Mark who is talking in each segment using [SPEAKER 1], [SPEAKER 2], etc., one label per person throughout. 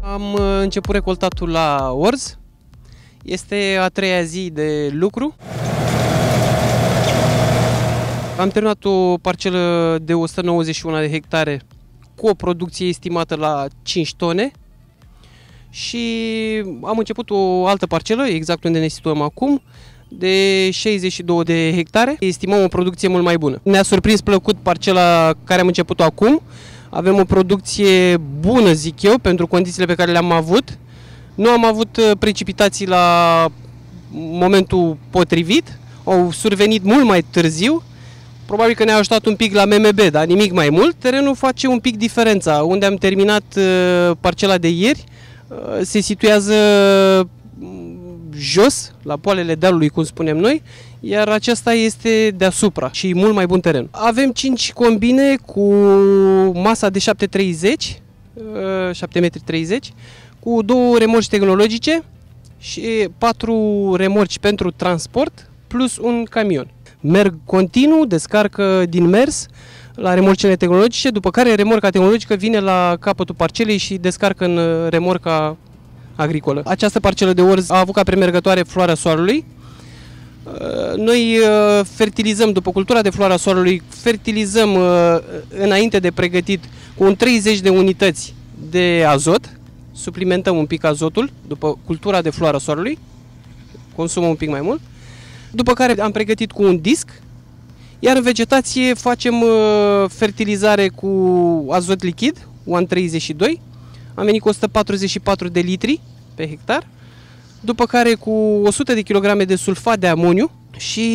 [SPEAKER 1] Am început recoltatul la orz. Este a treia zi de lucru. Am terminat o parcelă de 191 de hectare cu o producție estimată la 5 tone și am început o altă parcelă, exact unde ne situăm acum, de 62 de hectare. Estimăm o producție mult mai bună. Ne-a surprins plăcut parcela care am început acum. Avem o producție bună, zic eu, pentru condițiile pe care le-am avut. Nu am avut precipitații la momentul potrivit, au survenit mult mai târziu. Probabil că ne-a ajutat un pic la MMB, dar nimic mai mult. Terenul face un pic diferența. Unde am terminat parcela de ieri, se situează jos, la poalele dealului, cum spunem noi, iar aceasta este deasupra și mult mai bun teren. Avem 5 combine cu masa de 7,30 7,30 m, cu 2 remorci tehnologice și 4 remorci pentru transport, plus un camion. Merg continuu, descarcă din mers la remorcile tehnologice, după care remorca tehnologică vine la capătul parcelei și descarcă în remorca agricolă. Această parcelă de orz a avut ca premergătoare floarea soarelui. Noi fertilizăm, după cultura de floarea soarelui, fertilizăm înainte de pregătit cu un 30 de unități de azot. Suplimentăm un pic azotul după cultura de floarea soarelui, consumăm un pic mai mult. După care am pregătit cu un disc, iar în vegetație facem fertilizare cu azot lichid, 1,32. Am venit cu 144 de litri pe hectar, după care cu 100 de kg de sulfat de amoniu și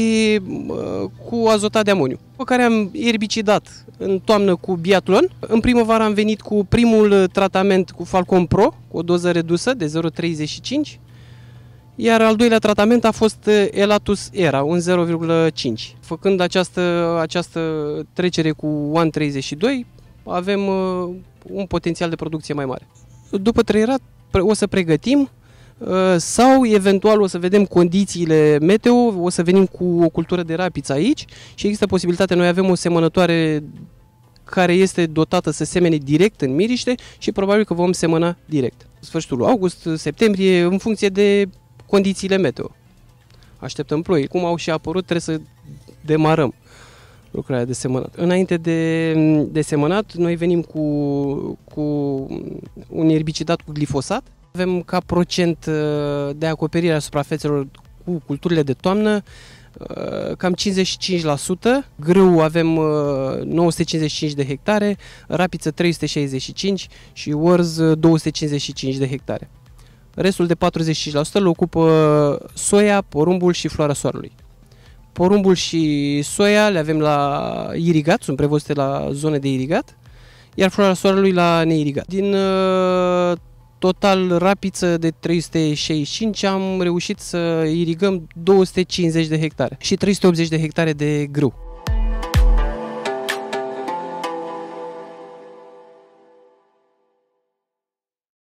[SPEAKER 1] cu azotat de amoniu. După care am erbicidat în toamnă cu biatlon. În primăvară am venit cu primul tratament cu Falcon Pro, cu o doză redusă de 0,35, iar al doilea tratament a fost Elatus Era, un 0,5. Făcând această trecere cu 1,32, avem un potențial de producție mai mare. După trăierat o să pregătim sau eventual o să vedem condițiile meteo, o să venim cu o cultură de rapiță aici și există posibilitatea, noi avem o semănătoare care este dotată să semene direct în miriște și probabil că vom semăna direct. Sfârșitul august, septembrie, în funcție de condițiile meteo. Așteptăm ploi. Cum au și apărut, trebuie să demarăm lucrarea de semănat. Înainte de semănat, noi venim cu un erbicidat cu glifosat. Avem ca procent de acoperire a suprafețelor cu culturile de toamnă cam 55%. Grâu avem 955 de hectare, rapiță 365 și orz 255 de hectare. Restul de 45% îl ocupă soia, porumbul și floarea soarelui. Porumbul și soia le avem la irigat, sunt prevăzute la zone de irigat, iar floarea soarelui la neirigat. Din total rapiță de 365 am reușit să irigăm 250 de hectare și 380 de hectare de grâu.